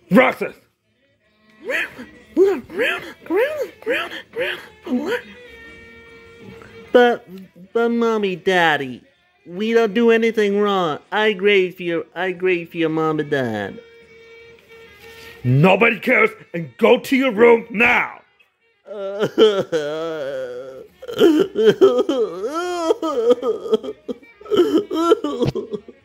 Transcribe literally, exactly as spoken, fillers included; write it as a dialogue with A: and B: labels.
A: Roxas!
B: But, but mommy, daddy, we don't do anything wrong. I agree for your, I agree for your mom and dad.
A: Nobody cares, and go to your room now!
B: Uh,